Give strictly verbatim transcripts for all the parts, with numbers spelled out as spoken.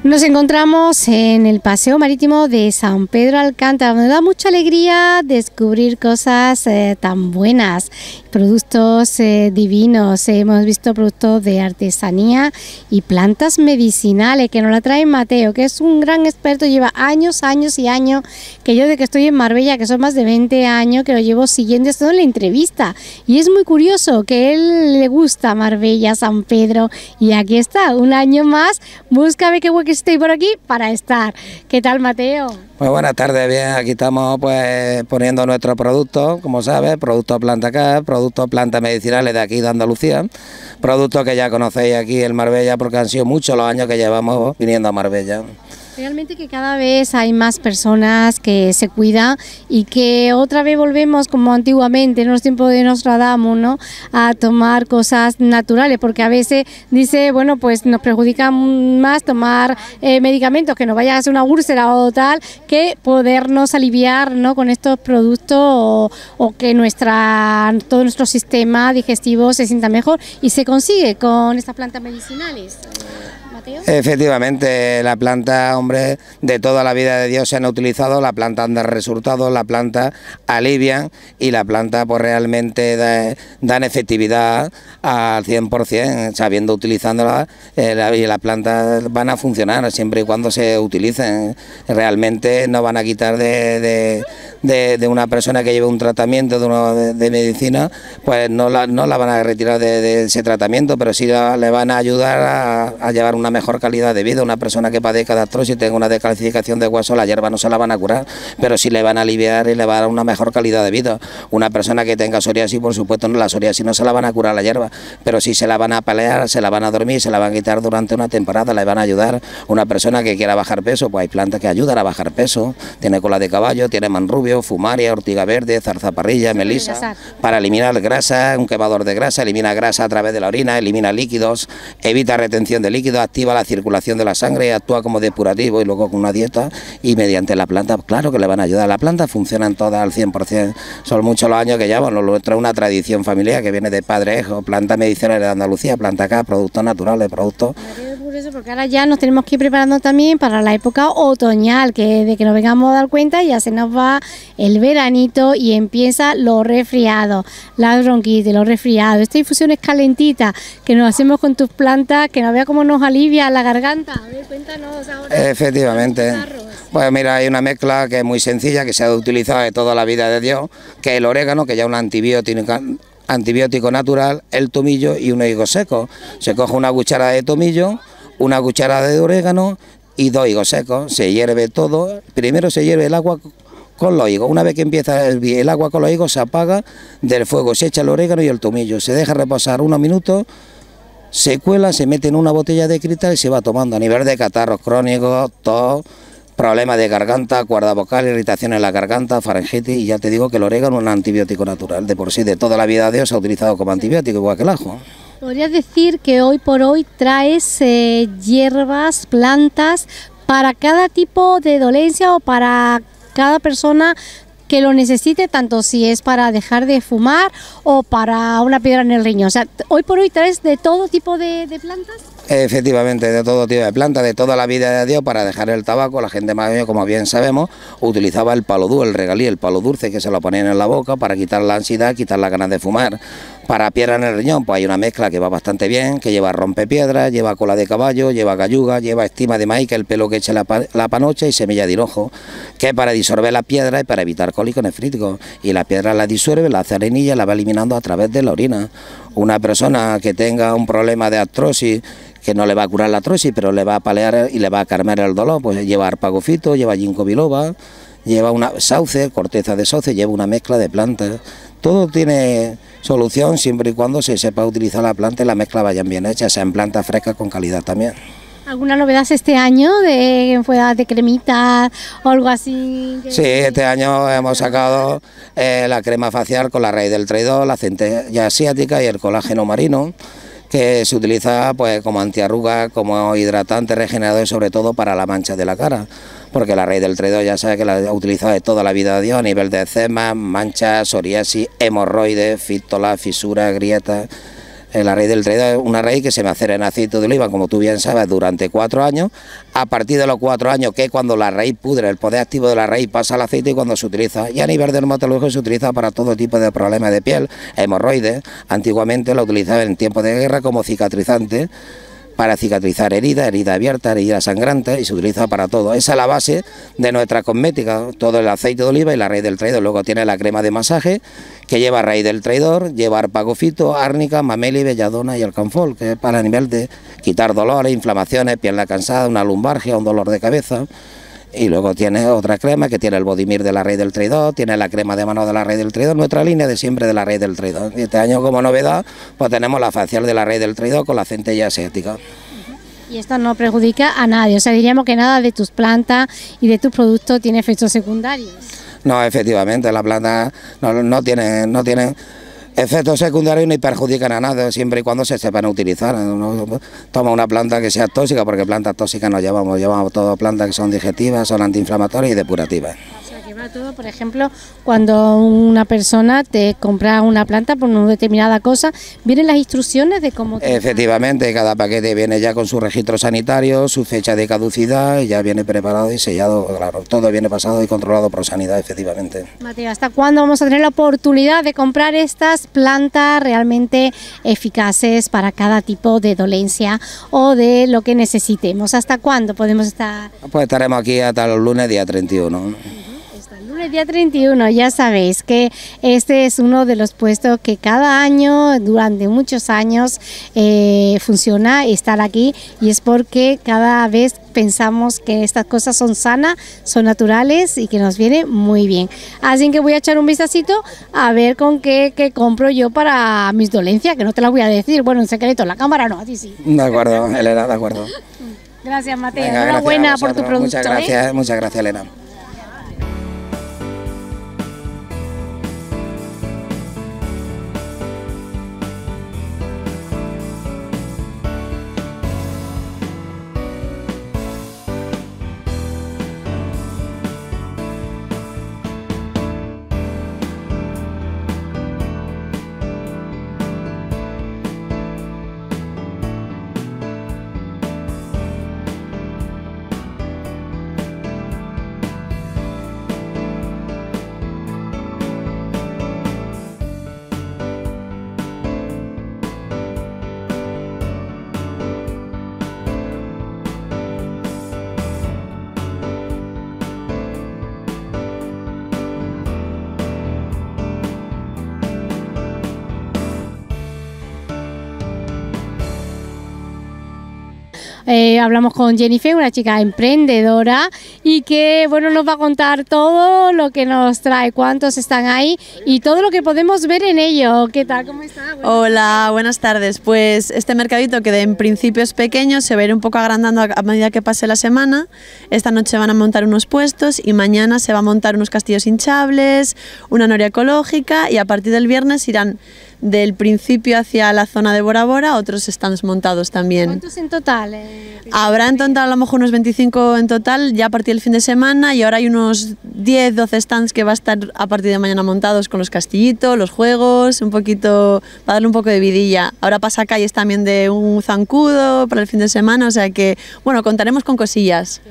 Nos encontramos en el Paseo Marítimo de San Pedro Alcántara. Me da mucha alegría descubrir cosas eh, tan buenas, productos eh, divinos. Hemos visto productos de artesanía y plantas medicinales que nos la trae Mateo, que es un gran experto, lleva años, años y años, que yo desde que estoy en Marbella, que son más de veinte años, que lo llevo siguiendo esto en la entrevista. Y es muy curioso que a él le gusta Marbella, San Pedro, y aquí está, un año más, búscame qué hueco estoy por aquí para estar. ¿Qué tal, Mateo? Pues buenas tardes, bien, aquí estamos pues poniendo nuestros productos, como sabes, productos planta acá, productos plantas medicinales de aquí de Andalucía, productos que ya conocéis aquí en Marbella porque han sido muchos los años que llevamos viniendo a Marbella. Realmente que cada vez hay más personas que se cuidan y que otra vez volvemos como antiguamente, en los tiempos de Nostradamus, ¿no?, a tomar cosas naturales, porque a veces dice, bueno, pues nos perjudica más tomar eh, medicamentos que nos vayan a hacer una úlcera o tal, que podernos aliviar, ¿no?, con estos productos o, o que nuestra todo nuestro sistema digestivo se sienta mejor, y se consigue con estas plantas medicinales. Mateo. Efectivamente, la planta, hombre, de toda la vida de Dios se han utilizado, la planta dan resultados, la planta alivian y la planta pues realmente da, dan efectividad al cien por cien, sabiendo utilizándola, eh, la, y las plantas van a funcionar siempre y cuando se utilicen. Realmente no van a quitar de, de, de, de una persona que lleve un tratamiento de, uno, de, de medicina, pues no la, no la van a retirar de, de ese tratamiento, pero sí la, le van a ayudar a, a llevar una mejor calidad de vida. Una persona que padezca de artrosis y tenga una descalcificación de hueso, la hierba no se la van a curar, pero sí le van a aliviar y le va a dar una mejor calidad de vida. Una persona que tenga psoriasis, por supuesto, no, la psoriasis no se la van a curar la hierba, pero sí se la van a pelear, se la van a dormir, se la van a quitar durante una temporada, le van a ayudar. Una persona que quiera bajar peso, pues hay plantas que ayudan a bajar peso. Tiene cola de caballo, tiene manrubio, fumaria, ortiga verde, zarzaparrilla, melisa, para eliminar grasa, un quemador de grasa, elimina grasa a través de la orina, elimina líquidos, evita retención de líquidos, activa la circulación de la sangre, actúa como depurativo y luego con una dieta, y mediante la planta, claro que le van a ayudar. La planta funcionan todas al cien por cien, son muchos los años que llevan, lo nuestro es una tradición familiar que viene de padre a hijo, planta medicinal de Andalucía, planta acá, productos naturales, productos... Porque ahora ya nos tenemos que ir preparando también para la época otoñal, que de que nos vengamos a dar cuenta ya se nos va el veranito y empieza lo resfriado, la bronquitis, los resfriados. Esta infusión es calentita que nos hacemos con tus plantas, que nos vea cómo nos alivia la garganta. A ver, cuéntanos ahora. Efectivamente. Pues mira, hay una mezcla que es muy sencilla, que se ha utilizado de toda la vida de Dios, que es el orégano, que ya es un antibiótico antibiótico natural, el tomillo y un higo seco. Se coge una cuchara de tomillo, una cucharada de orégano y dos higos secos, se hierve todo, primero se hierve el agua con los higos, una vez que empieza el, el agua con los higos se apaga del fuego, se echa el orégano y el tomillo, se deja reposar unos minutos, se cuela, se mete en una botella de cristal y se va tomando a nivel de catarros crónicos, tos, problemas de garganta, cuerda vocal, irritación en la garganta, faringitis, y ya te digo que el orégano es un antibiótico natural, de por sí de toda la vida de Dios se ha utilizado como antibiótico, igual que el ajo. ¿Podrías decir que hoy por hoy traes eh, hierbas, plantas para cada tipo de dolencia o para cada persona que lo necesite, tanto si es para dejar de fumar o para una piedra en el riñón? O sea, hoy por hoy traes de todo tipo de, de plantas. Efectivamente, de todo tipo de plantas, de toda la vida de Dios, para dejar el tabaco. La gente más bien, como bien sabemos, utilizaba el palo duro, el regalí, el palo dulce, que se lo ponían en la boca para quitar la ansiedad, quitar las ganas de fumar. Para piedra en el riñón, pues hay una mezcla que va bastante bien, que lleva rompepiedras, lleva cola de caballo, lleva galluga, lleva estima de maíz, que es el pelo que echa la, pa la panocha, y semilla de hinojo, que es para disolver la piedra y para evitar cólicos nefríticos. Y la piedra la disuelve, la hace arenilla, la va eliminando a través de la orina. Una persona que tenga un problema de artrosis, que no le va a curar la artrosis, pero le va a paliar y le va a calmar el dolor, pues lleva arpagofito, lleva ginkgo biloba, lleva una sauce, corteza de sauce, lleva una mezcla de plantas. Todo tiene solución siempre y cuando se sepa utilizar la planta y la mezcla vayan bien hechas, sean plantas frescas con calidad también. ¿Alguna novedad este año de, de cremitas o algo así? Sí, este año hemos sacado eh, la crema facial con la raíz del traidor, la centella asiática y el colágeno marino, que se utiliza pues como antiarruga, como hidratante, regenerador y sobre todo para la mancha de la cara, porque la raíz del traidor ya sabe que la ha utilizado de toda la vida de Dios a nivel de eczema, manchas, psoriasis, hemorroides, fístulas, fisuras, grietas. Eh, la raíz del traidor es una raíz que se macera en aceite de oliva, como tú bien sabes, durante cuatro años. A partir de los cuatro años, que es cuando la raíz pudre, el poder activo de la raíz pasa al aceite y cuando se utiliza. Y a nivel dermatológico se utiliza para todo tipo de problemas de piel, hemorroides. Antiguamente lo utilizaban en tiempos de guerra como cicatrizante, para cicatrizar heridas, heridas abiertas, heridas sangrantes, y se utiliza para todo. Esa es la base de nuestra cosmética, todo el aceite de oliva y la raíz del traidor. Luego tiene la crema de masaje, que lleva raíz del traidor, lleva arpagofito, árnica, mameli, belladona y alcanfol, que es para el nivel de quitar dolores, inflamaciones, pierna cansada, una lumbalgia, un dolor de cabeza. Y luego tiene otra crema que tiene el Bodimir de la raíz del traidor, tiene la crema de mano de la raíz del traidor, nuestra línea de siempre de la raíz del traidor. Y este año como novedad pues tenemos la facial de la raíz del traidor con la centella asiática. Y esto no perjudica a nadie, o sea, diríamos que nada de tus plantas y de tus productos tiene efectos secundarios. No, efectivamente, las plantas no, no tienen... No tienen efectos secundarios ni perjudican a nada, siempre y cuando se sepan utilizar. Uno toma una planta que sea tóxica, porque plantas tóxicas no llevamos, llevamos todas plantas que son digestivas, son antiinflamatorias y depurativas. O sea, que va todo, por ejemplo, cuando una persona te compra una planta por una determinada cosa, ¿vienen las instrucciones de cómo...? Efectivamente, cada paquete viene ya con su registro sanitario, su fecha de caducidad, y ya viene preparado y sellado, claro, todo viene pasado y controlado por sanidad, efectivamente. Mateo, ¿hasta cuándo vamos a tener la oportunidad de comprar estas plantas realmente eficaces para cada tipo de dolencia o de lo que necesitemos? ¿Hasta cuándo podemos estar? Pues estaremos aquí hasta el lunes día treinta y uno. El día treinta y uno, ya sabéis que este es uno de los puestos que cada año, durante muchos años, eh, funciona estar aquí, y es porque cada vez pensamos que estas cosas son sanas, son naturales y que nos viene muy bien. Así que voy a echar un vistacito a ver con qué, qué compro yo para mis dolencias, que no te las voy a decir, bueno, en secreto, en la cámara no, a ti sí. De acuerdo, Elena, de acuerdo. Gracias, Mateo. Venga, enhorabuena por tu producto. Muchas gracias, ¿eh? Muchas gracias, Elena. Eh, hablamos con Jennifer, una chica emprendedora, y que bueno, nos va a contar todo lo que nos trae, cuántos están ahí y todo lo que podemos ver en ello. ¿Qué tal? ¿Cómo está? Buenas Hola, tardes. Buenas tardes. Pues este mercadito, que de en principio es pequeño, se va a ir un poco agrandando a medida que pase la semana. Esta noche van a montar unos puestos y mañana se va a montar unos castillos hinchables, una noria ecológica, y a partir del viernes irán del principio hacia la zona de Bora Bora otros stands montados también. ¿Cuántos en total? Eh, Habrá en total a lo mejor unos veinticinco en total ya a partir del fin de semana, y ahora hay unos diez doce stands que va a estar a partir de mañana montados con los castillitos, los juegos, un poquito, para darle un poco de vidilla. Ahora pasa calles también de un zancudo para el fin de semana, o sea que bueno, contaremos con cosillas.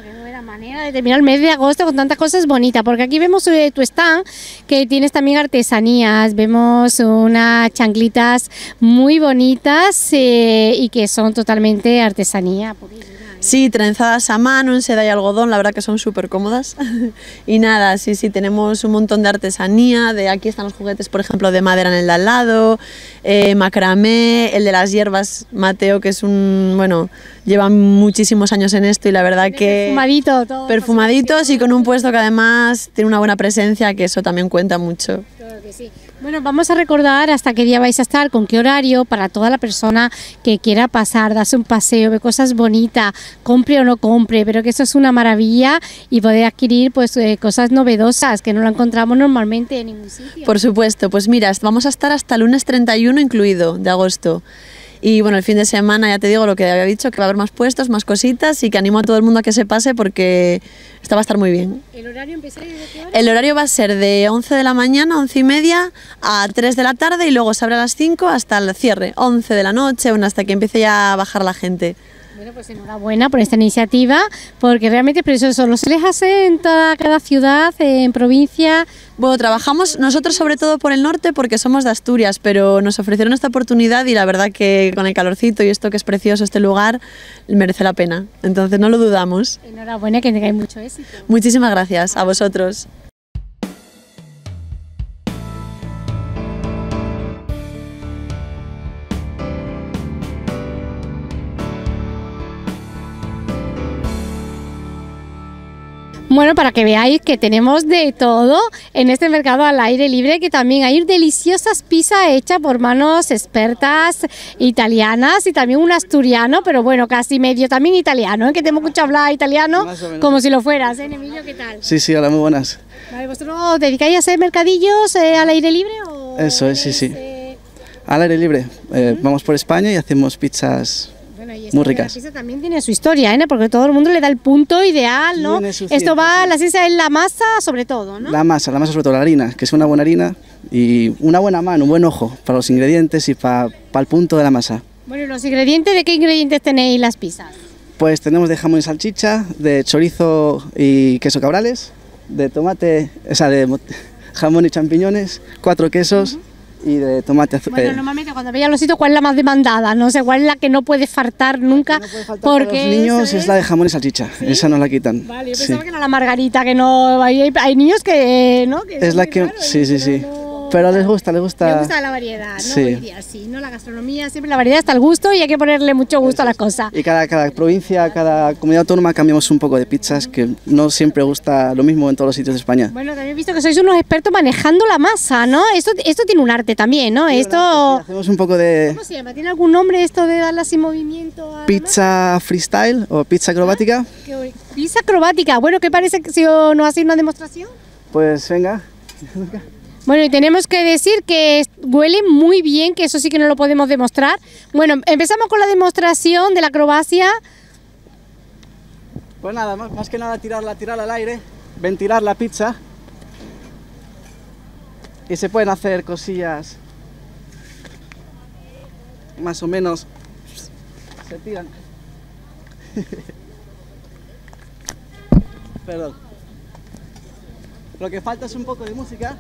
Manera de terminar el mes de agosto con tantas cosas bonitas, porque aquí vemos eh, tu stand, que tienes también artesanías, vemos unas chanclitas muy bonitas eh, y que son totalmente artesanía. Sí, trenzadas a mano, en seda y algodón, la verdad que son súper cómodas. Y nada, sí, sí, tenemos un montón de artesanía, de aquí están los juguetes, por ejemplo, de madera en el de al lado, eh, macramé, el de las hierbas, Mateo, que es un, bueno, lleva muchísimos años en esto y la verdad que... Perfumadito, todo. Perfumaditos y con un puesto que además tiene una buena presencia, que eso también cuenta mucho. Claro que sí. Bueno, vamos a recordar hasta qué día vais a estar, con qué horario, para toda la persona que quiera pasar, darse un paseo, ver cosas bonitas, compre o no compre, pero que eso es una maravilla, y poder adquirir pues eh, cosas novedosas que no lo encontramos normalmente en ningún sitio. Por supuesto, pues mira, vamos a estar hasta el lunes treinta y uno incluido de agosto. Y bueno, el fin de semana ya te digo lo que había dicho, que va a haber más puestos, más cositas y que animo a todo el mundo a que se pase porque esta va a estar muy bien. ¿El horario empieza desde qué hora? El horario va a ser de once de la mañana, once y media, a tres de la tarde y luego se abre a las cinco hasta el cierre, once de la noche, bueno, hasta que empiece ya a bajar la gente. Bueno, pues enhorabuena por esta iniciativa, porque realmente pero eso solo se les hace en toda cada ciudad, en provincia. Bueno, trabajamos nosotros sobre todo por el norte porque somos de Asturias, pero nos ofrecieron esta oportunidad y la verdad que con el calorcito y esto que es precioso este lugar, merece la pena. Entonces no lo dudamos. Enhorabuena, que tengáis mucho éxito. Muchísimas gracias a vosotros. Bueno, para que veáis que tenemos de todo en este mercado al aire libre, que también hay deliciosas pizzas hechas por manos expertas italianas y también un asturiano, pero bueno, casi medio también italiano, ¿eh? Que te hemos escuchado hablar italiano como si lo fueras, ¿eh, Emilio? ¿Qué tal? Sí, sí, hola, muy buenas. Vale, ¿vosotros os dedicáis a hacer mercadillos eh, al aire libre? O Eso es, sí, sí. Eh... Al aire libre. Eh, uh-huh. Vamos por España y hacemos pizzas... Bueno, y muy ricas. La pizza también tiene su historia, ¿eh? Porque todo el mundo le da el punto ideal, ¿no? Esto ciencia, va, sí. La ciencia es la masa sobre todo, ¿no? La masa, la masa sobre todo, la harina, que es una buena harina y una buena mano, un buen ojo para los ingredientes y para pa el punto de la masa. Bueno, ¿los ingredientes? ¿De qué ingredientes tenéis las pizzas? Pues tenemos de jamón y salchicha, de chorizo y queso cabrales, de tomate, o sea, de jamón y champiñones, cuatro quesos... Uh-huh. Y de tomate azul. Bueno, normalmente cuando veis los sitios, ¿cuál es la más demandada? No sé, ¿cuál es la que no puede faltar nunca? No puede faltar porque para los niños es... es la de jamón y salchicha, ¿sí? Esa nos la quitan. Vale, yo pensaba sí. que era la margarita, que no, hay, hay niños que, ¿no? Que es la que, claro, sí, sí, sí. No... Pero les gusta, les gusta. Les gusta la variedad, ¿no? Sí. Hoy día, sí, ¿no? La gastronomía, siempre la variedad está al gusto y hay que ponerle mucho gusto a las cosas. Y cada, cada provincia, cada comunidad autónoma cambiamos un poco de pizzas, que no siempre gusta lo mismo en todos los sitios de España. Bueno, también he visto que sois unos expertos manejando la masa, ¿no? Esto, esto tiene un arte también, ¿no? Sí, esto... Sí, hacemos un poco de... ¿Cómo se llama? ¿Tiene algún nombre esto de darle así movimiento a pizza freestyle o pizza acrobática? Ah, qué... Pizza acrobática. Bueno, ¿qué parece que si nos hace una demostración? Pues venga. Bueno, y tenemos que decir que huele muy bien, que eso sí que no lo podemos demostrar. Bueno, empezamos con la demostración de la acrobacia. Pues nada, más, más que nada tirarla, tirarla al aire, ventilar la pizza. Y se pueden hacer cosillas más o menos. Se tiran. Perdón. Lo que falta es un poco de música.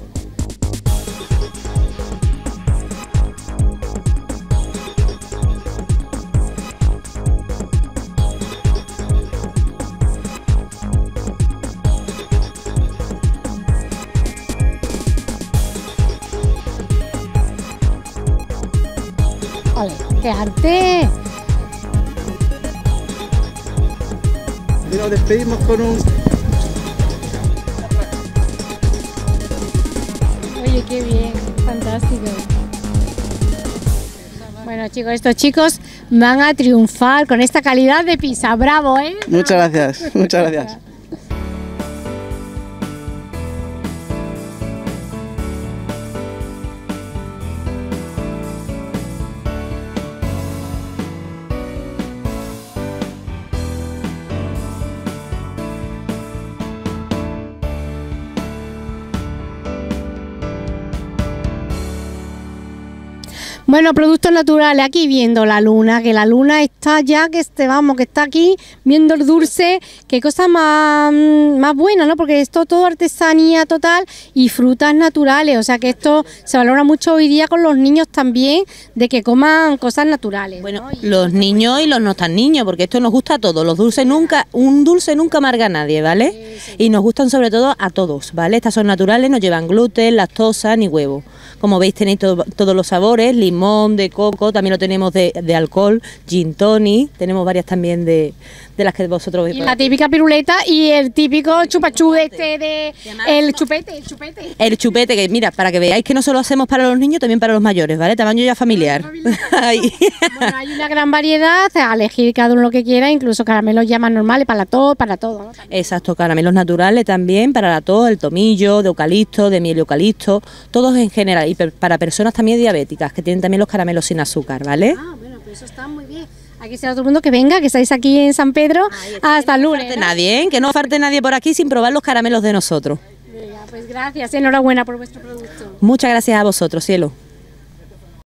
¡Ole, qué arte! Y nos despedimos con un... Oye, qué bien, fantástico. Bueno, chicos, estos chicos van a triunfar con esta calidad de pizza. ¡Bravo, eh! Muchas gracias, muchas gracias. Bueno, productos naturales, aquí viendo la luna, que la luna está ya, que este, vamos, que está aquí, viendo el dulce, qué cosa más, más buena, ¿no? Porque esto todo artesanía total y frutas naturales, o sea que esto se valora mucho hoy día con los niños también, de que coman cosas naturales. Bueno, ¿no? Los niños y los no tan niños, porque esto nos gusta a todos, los dulces nunca, un dulce nunca amarga a nadie, ¿vale? Sí, sí. Y nos gustan sobre todo a todos, ¿vale? Estas son naturales, no llevan gluten, lactosa ni huevo. Como veis tenéis todo, todos los sabores, limón, de coco, también lo tenemos de, de alcohol, gin tonic, tenemos varias también de, de las que vosotros veis. Y la típica piruleta y el típico chupachú de este de el chupete, el chupete. El chupete, que mira, para que veáis que no solo hacemos para los niños, también para los mayores, ¿vale? Tamaño ya familiar. Bueno, hay una gran variedad, a elegir cada uno lo que quiera, incluso caramelos ya más normales para la tos, para todo, ¿no? Exacto, caramelos naturales también, para la tos, el tomillo, de eucalipto, de miel de eucalipto, todos en general. y per- para personas también diabéticas, que tienen también los caramelos sin azúcar, ¿vale? Ah, bueno, pues eso está muy bien. Aquí será todo el mundo que venga, que estáis aquí en San Pedro hasta el Que no lunes. falte ¿no? nadie, ¿eh? Que no falte nadie por aquí sin probar los caramelos de nosotros. Venga, pues gracias, enhorabuena por vuestro producto. Muchas gracias a vosotros, cielo.